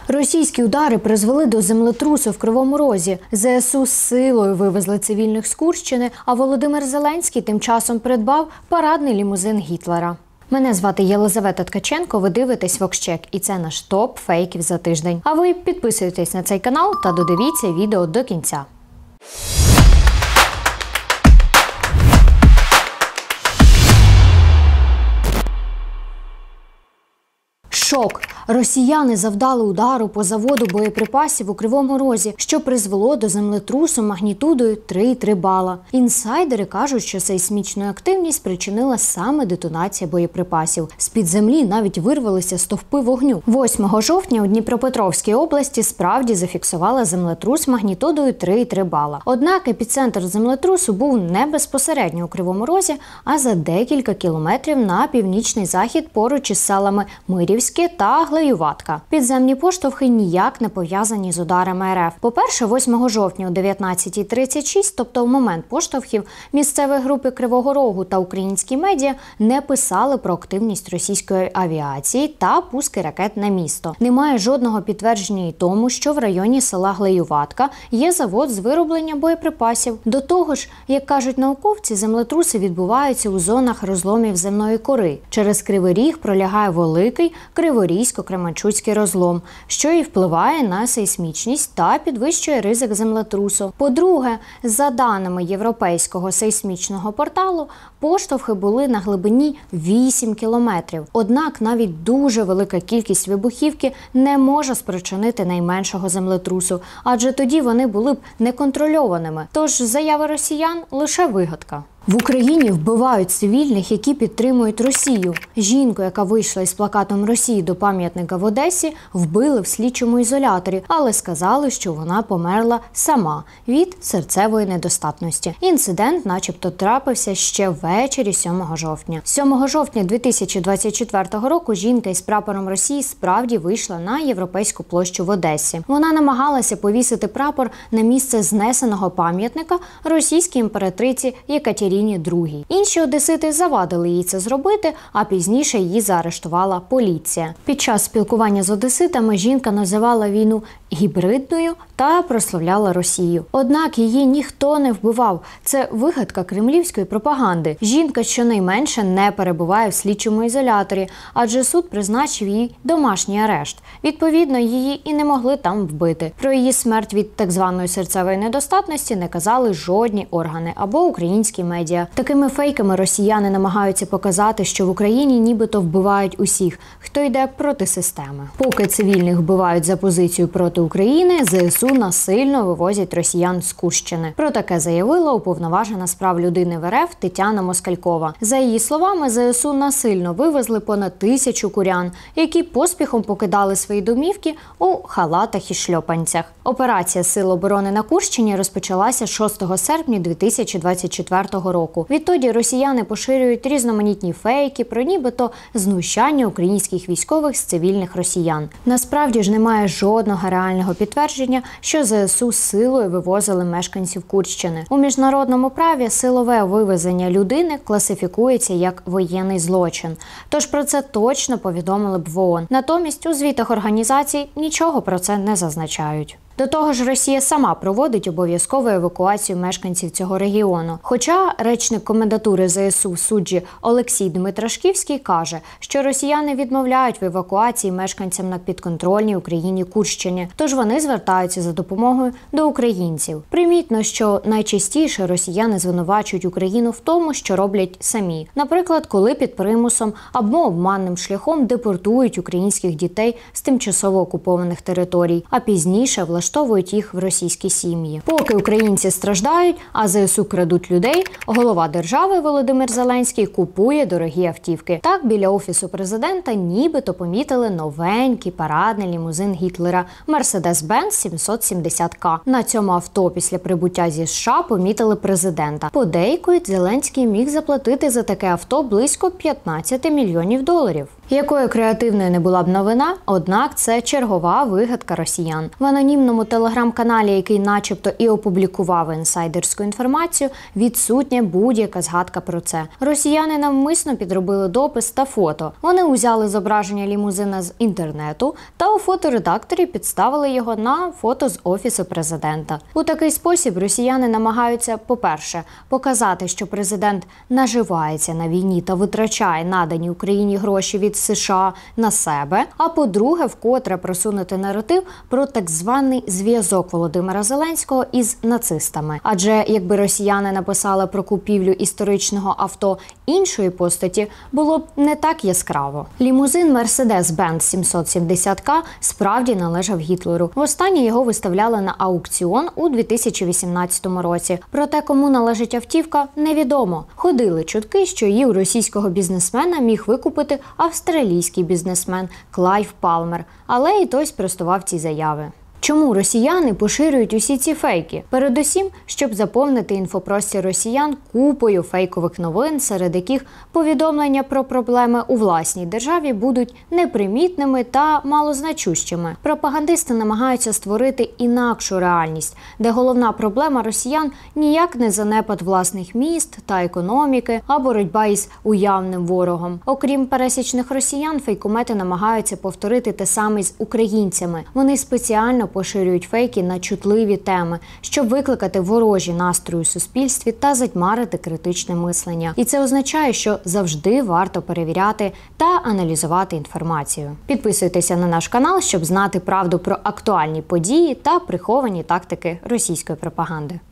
Російські удари призвели до землетрусу в Кривому Розі. ЗСУ з силою вивезли цивільних з Курщини, а Володимир Зеленський тим часом придбав парадний лімузин Гітлера. Мене звати Єлизавета Ткаченко, ви дивитесь Воксчек, і це наш топ фейків за тиждень. А ви підписуйтесь на цей канал та додивіться відео до кінця. Шок! Росіяни завдали удару по заводу боєприпасів у Кривому Розі, що призвело до землетрусу магнітудою 3,3 бала. Інсайдери кажуть, що сейсмічну активність спричинила саме детонація боєприпасів. З-під землі навіть вирвалися стовпи вогню. 8 жовтня у Дніпропетровській області справді зафіксували землетрус магнітудою 3,3 бала. Однак епіцентр землетрусу був не безпосередньо у Кривому Розі, а за декілька кілометрів на північний захід поруч із селами Мирівське та Глеюватка. Підземні поштовхи ніяк не пов'язані з ударами РФ. По-перше, 8 жовтня о 19:36, тобто в момент поштовхів, місцеві групи Кривого Рогу та українські медіа не писали про активність російської авіації та пуски ракет на місто. Немає жодного підтвердження й тому, що в районі села Глеюватка є завод з вироблення боєприпасів. До того ж, як кажуть науковці, землетруси відбуваються у зонах розломів земної кори. Через Кривий Ріг пролягає великий Криворізько-Кременчуцький розлом, що і впливає на сейсмічність та підвищує ризик землетрусу. По-друге, за даними Європейського сейсмічного порталу, поштовхи були на глибині 8 кілометрів. Однак навіть дуже велика кількість вибухівки не може спричинити найменшого землетрусу, адже тоді вони були б неконтрольованими. Тож заяви росіян – лише вигадка. В Україні вбивають цивільних, які підтримують Росію. Жінку, яка вийшла із плакатом Росії до пам'ятника в Одесі, вбили в слідчому ізоляторі, але сказали, що вона померла сама від серцевої недостатності. Інцидент начебто трапився ще ввечері 7 жовтня. 7 жовтня 2024 року жінка із прапором Росії справді вийшла на Європейську площу в Одесі. Вона намагалася повісити прапор на місце знесеного пам'ятника російській імператриці Екатерині II. Інші одесити завадили їй це зробити, а пізніше її заарештувала поліція. Під час спілкування з одеситами жінка називала війну гібридною та прославляла Росію. Однак її ніхто не вбивав. Це вигадка кремлівської пропаганди. Жінка щонайменше не перебуває в слідчому ізоляторі, адже суд призначив їй домашній арешт. Відповідно, її і не могли там вбити. Про її смерть від так званої серцевої недостатності не казали жодні органи або українські медіа. Такими фейками росіяни намагаються показати, що в Україні нібито вбивають усіх, хто йде проти системи. Поки цивільних вбивають за позицію проти України, ЗСУ насильно вивозять росіян з Курщини. Про таке заявила уповноважена з прав людини в РФ Тетяна Москалькова. За її словами, ЗСУ насильно вивезли понад 1000 курян, які поспіхом покидали свої домівки у халатах і шльопанцях. Операція Сил оборони на Курщині розпочалася 6 серпня 2024 року. Відтоді росіяни поширюють різноманітні фейки про нібито знущання українських військових з цивільних росіян. Насправді ж немає жодного реального підтвердження, що ЗСУ силою вивозили мешканців Курщини. У міжнародному праві силове вивезення людини класифікується як воєнний злочин. Тож про це точно повідомили б в ООН. Натомість у звітах організацій нічого про це не зазначають. До того ж, Росія сама проводить обов'язкову евакуацію мешканців цього регіону. Хоча речник комендатури ЗСУ в суджі Олексій Дмитрашківський каже, що росіяни відмовляють в евакуації мешканцям на підконтрольній Україні Курщині, тож вони звертаються за допомогою до українців. Примітно, що найчастіше росіяни звинувачують Україну в тому, що роблять самі. Наприклад, коли під примусом або обманним шляхом депортують українських дітей з тимчасово окупованих територій, а пізніше влаштовують їх в російські сім'ї. Поки українці страждають, а ЗСУ крадуть людей, голова держави Володимир Зеленський купує дорогі автівки. Так, біля Офісу президента нібито помітили новенький парадний лімузин Гітлера Mercedes-Benz 770К. На цьому авто після прибуття зі США помітили президента. Подейкують, Зеленський міг заплатити за таке авто близько $15 мільйонів. Якою креативною не була б новина, однак це чергова вигадка росіян. В анонімному телеграм-каналі, який начебто і опублікував інсайдерську інформацію, відсутня будь-яка згадка про це. Росіяни навмисно підробили допис та фото. Вони узяли зображення лімузина з інтернету та у фоторедакторі підставили його на фото з Офісу президента. У такий спосіб росіяни намагаються, по-перше, показати, що президент наживається на війні та витрачає надані Україні гроші від США на себе, а по-друге, вкотре просунути наратив про так званий зв'язок Володимира Зеленського із нацистами. Адже якби росіяни написали про купівлю історичного авто іншої постаті, було б не так яскраво. Лімузин Mercedes-Benz 770К справді належав Гітлеру. Востаннє його виставляли на аукціон у 2018 році. Проте кому належить автівка, невідомо. Ходили чутки, що її у російського бізнесмена міг викупити австралійський бізнесмен Клайв Палмер, але і той спростував ці заяви. Чому росіяни поширюють усі ці фейки? Передусім, щоб заповнити інфопростір росіян купою фейкових новин, серед яких повідомлення про проблеми у власній державі будуть непримітними та малозначущими. Пропагандисти намагаються створити інакшу реальність, де головна проблема росіян ніяк не занепад власних міст та економіки, а боротьба із уявним ворогом. Окрім пересічних росіян, фейкомети намагаються повторити те саме з українцями. Вони спеціально поширюють фейки на чутливі теми, щоб викликати ворожі настрої у суспільстві та затьмарити критичне мислення. І це означає, що завжди варто перевіряти та аналізувати інформацію. Підписуйтеся на наш канал, щоб знати правду про актуальні події та приховані тактики російської пропаганди.